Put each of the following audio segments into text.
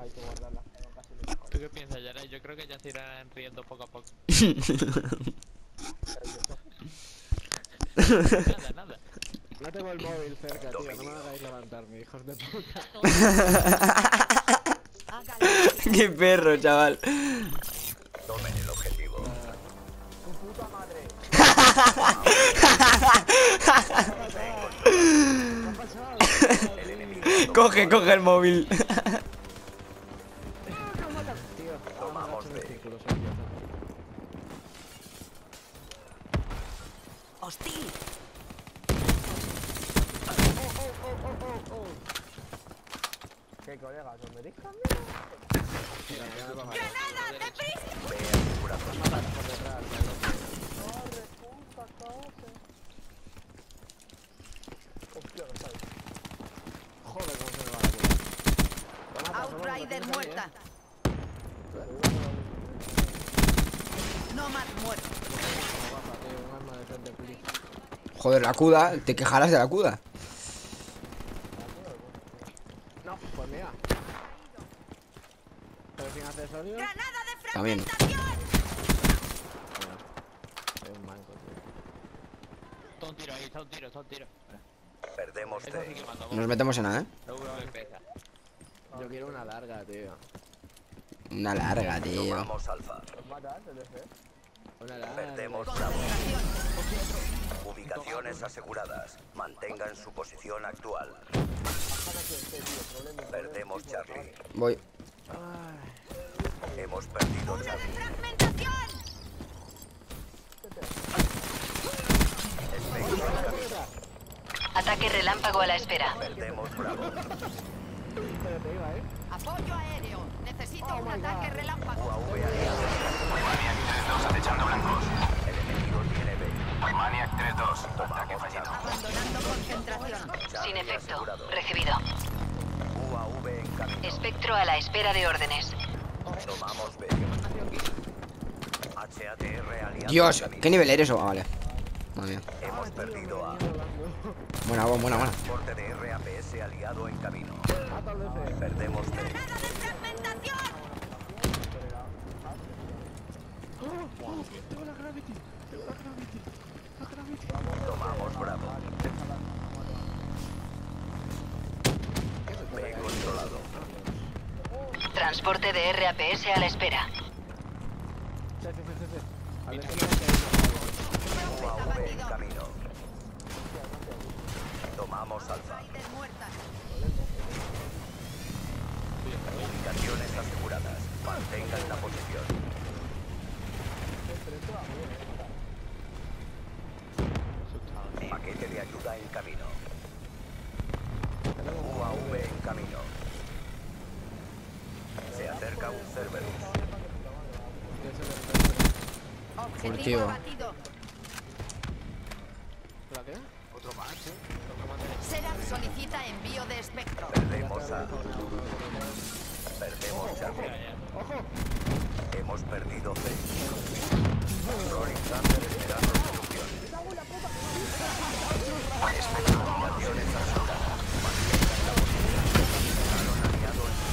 hay que guardarla. Casi lo mejor. ¿Tú qué piensas, Yara? Yo creo que ya se irán riendo poco a poco. Nada, nada. No tengo el móvil cerca, tío. No me hagáis levantarme, hijos de puta. Qué perro, chaval. Tomen el objetivo. ¡Tu puta madre! ¿Qué ha pasado? El enemigo Coge el móvil. Tío, Tomamos en B. el círculo, soy idiota. ¡Hostil! ¿Qué colegas? ¿Os me discan? ¡Granada! ¡Deprisa! B asegurado. Por detrás, corre, puta, corre. Hostia, no sabes. Joder, cómo se me va la puta. Outrider muerta. Nomad muerto. Guapa, tío, un arma de frente, please. Joder, la CUDA. Te quejarás de la CUDA. No, pues mira. Pero sin accesorios. ¡Granada de También. fragmentación! Es un manco, tío. Está un tiro ahí, está un tiro. Perdemos Eso sí C. que mató. Nos metemos en nada, ¿eh? La V pesa. Yo quiero una larga, tío. Una larga, tío. Tomamos Alfa. ¿Os matas, TDC? Una larga. Perdemos Bravo. Concentración. Ubicaciones aseguradas. Mantengan su posición actual. Perdemos Charlie. Voy. Hemos perdido ¡Una de Charlie. fragmentación! Ataque relámpago a la espera. Perdemos Bravo. Pero te iba, ¿eh? Apoyo aéreo. Necesito un ataque relámpago. UAV aliado. Maniac 3-2 acechando blancos. El enemigo tiene B. Maniac 3-2. Ataque fallido. Abandonando concentración. Sin efecto. Recibido. UAV en camino. Espectro a la espera de órdenes. Tomamos B. HATR aliado. Dios, en camino. ¿qué nivel eres? Oh, vale. Madre mía. Hemos perdido A. Buena, buena. Transporte de RAPS aliado en camino. Perdemos D. ¡Granada de fragmentación! Tomamos Bravo. B controlado. Transporte de RAPS a la espera. UAV en camino. Tomamos Alfa. Ubicaciones aseguradas. Mantengan la posición. Paquete de ayuda en camino. UAV en camino. Se acerca un Cerberus. Objetivo Furtivo. abatido. ¿La qué? Otro más, ¿eh? Serat solicita envío de espectro. Perdemos A. Perdemos Charlie. Hemos perdido C. Rolling Thunder esperando soluciones. Ubicaciones aseguradas. Mantengan la posición. Balón aliado en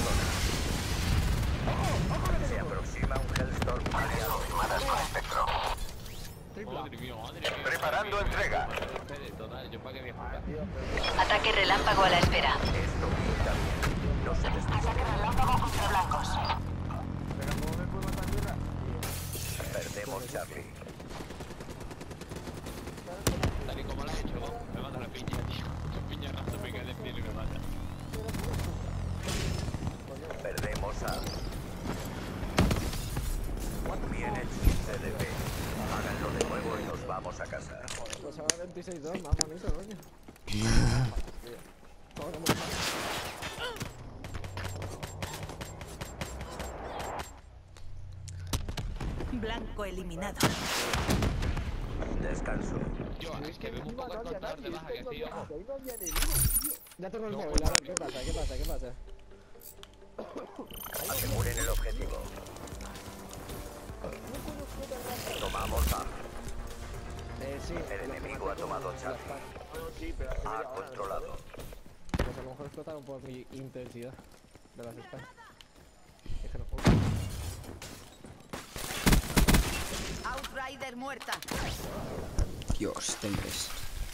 zona. Se aproxima un Hellstorm aliado. Confirmadas con espectro. Madre mía. Preparando entrega. Espere, total, yo para qué voy a jugar. Ataque relámpago a la espera. Esto pinta bien. No se despisten. Perdemos Charlie. Tal y como lo ha hecho, me mata la piña, tío. Un piñazo me cae del cielo y me mata. Perdemos A. Viene el CDB. Háganlo de nuevo y nos vamos a casa. Pues ahora 26-2, más bonito, coño. Blanco eliminado. Descanso. Yo, es que veo un poco el contador de baja que sí, ojo. Ya tengo el móvil, a ver, ¿qué pasa? Aseguren el objetivo. Tomamos A. Sí. El enemigo ha tomado Charlie. Ha controlado. Pues a lo mejor explotaron por mi intensidad de las spams. Outrider muerta. Dios, tembres.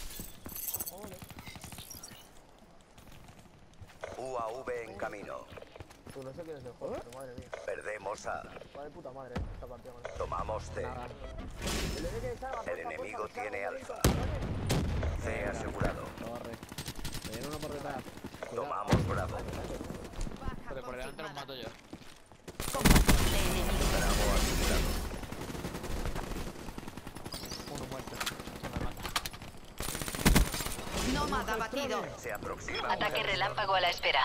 UAV en camino. Tú no sé quién es el juego, pero madre mía. Perdemos A. Va de puta madre, esta partida con esto. Tomamos C. Nada. El enemigo tiene alfa. C asegurado. Torre. Me viene uno por detrás. Tomamos Bravo. Baja Pero por delante los confirmada. mato yo. Combatible enemigo. Bravo asegurado. Uno muerto. Se me mata. Nómada batido. Se aproxima. Ataque relámpago a la espera.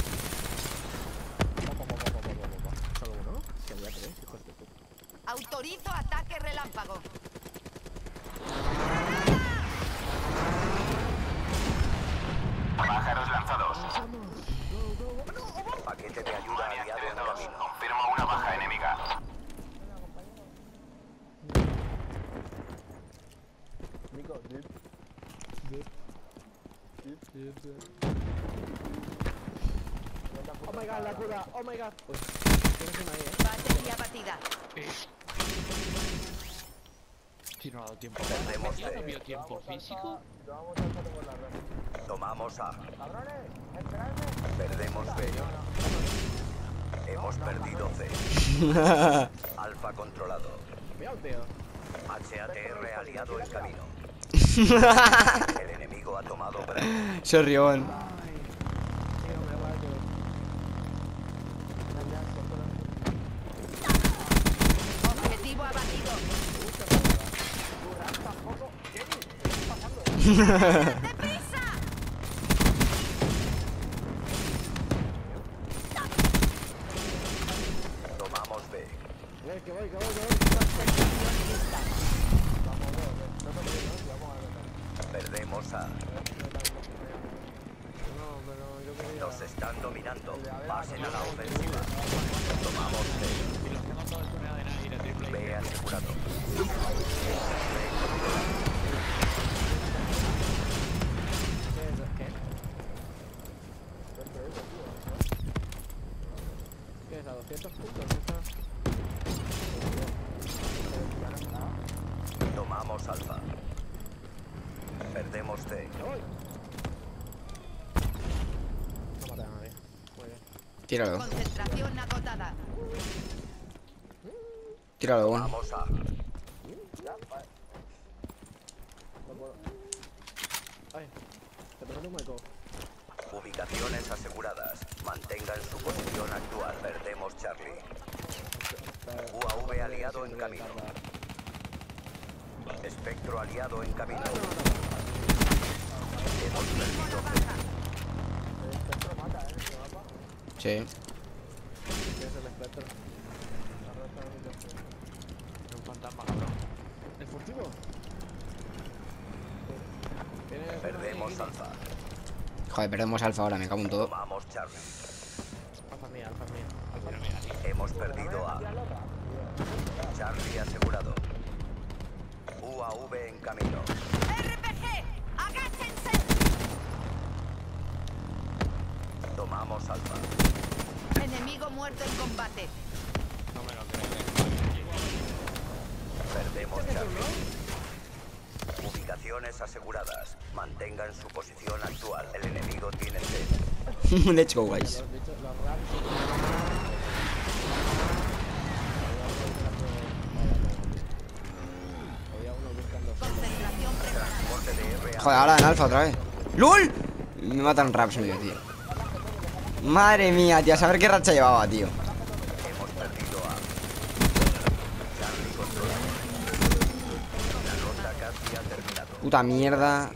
Solo uno. Que había tres, hijos de puta. Autorizo ataque relámpago. Pájaros lanzados. Paquete de ayuda Maniac aliado en 3-2. camino. Confirmo una baja enemiga. Nico, dip. Oh my god, la cura. Oh my god. Pues, tienes una ahí, Batería batida. Sí, no ha dado tiempo. Perdemos ¿Ya no C. vio tiempo físico? Vamos a saltar por la red. Tomamos A. Cabrones, esperadme. Perdemos B. Hemos perdido C. Alfa controlado. Cuidado, tío. HATR aliado en camino. El enemigo ha tomado Bravo. Sorrión. Tío, me va a tío. Ya, suéltalo. Objetivo abatido. ¡Deprisa! Tomamos B. Que voy. Perdemos A. No, pero yo quería... Nos están dominando. Pasen a la ofensiva. Tomamos C. Y los tengo todos en una de nada y de triple. B asegurado. ¿Qué es? ¿A 200 puntos? ¿Esta? Tomamos Alfa. Perdemos C. No maté a nadie. Muy bien. Tíralo. Concentración agotada. Tíralo, bueno. Tomamos A. No puedo. Ay, te prometo un hueco. Ubicaciones aseguradas. Mantengan su posición actual. Perdemos Charlie. UAV aliado en camino. Espectro aliado en camino. Hemos perdido C. El espectro mata, en este mapa. Sí. ¿Qué es el espectro? Un fantasma, cabrón. ¿El furtivo? Perdemos Alfa. Joder, perdemos alfa ahora, me cago en todo. Tomamos Charlie. Alfa mía, alfa mía. Pero mira, tío. Hemos perdido A. Charlie asegurado. UAV en camino. RPG, agáchense. Tomamos Alfa. Enemigo muerto en combate. No me lo creo. Perdemos Charlie. Ubicaciones aseguradas. Mantengan su posición actual. El enemigo tiene C. Let's go, guys. Los bichos, los rams. Había uno buscando. Concentración preparada. Transporte de RA. Joder, ahora en alfa otra vez. ¡LOL! Me matan raps medio, tío. Madre mía, tío. A saber qué racha llevaba, tío. Hemos perdido A. Charlie controlado. La ronda casi ha terminado. Puta mierda.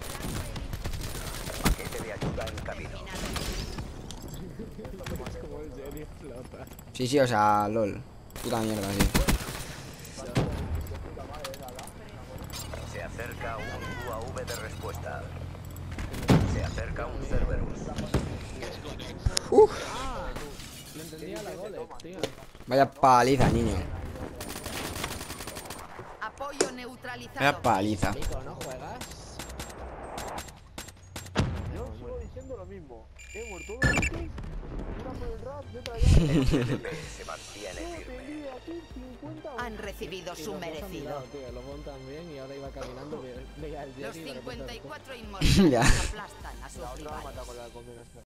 Paquete de ayuda en camino. Como el Jerry flota. Sí, sí, o sea, LOL. Puta mierda, sí. Se acerca un UAV de respuesta. Se acerca un Cerberus. Le entendía la gole, tío. Vaya paliza, niño. Apoyo neutralizado. Vaya paliza. Nico, ¿no juegas? Yo sigo diciendo lo mismo. He muerto dos veces. Una por el rap y otra ya. El TP se mantiene firme. aquí 50. Han recibido Y su los dos a mi merecido. lado, tío, el Obon también y ahora iba caminando, veía el Los Jerry y de repente 54 inmortales Ya. aplastan a su la otra lo ha rival. matado con la combinación.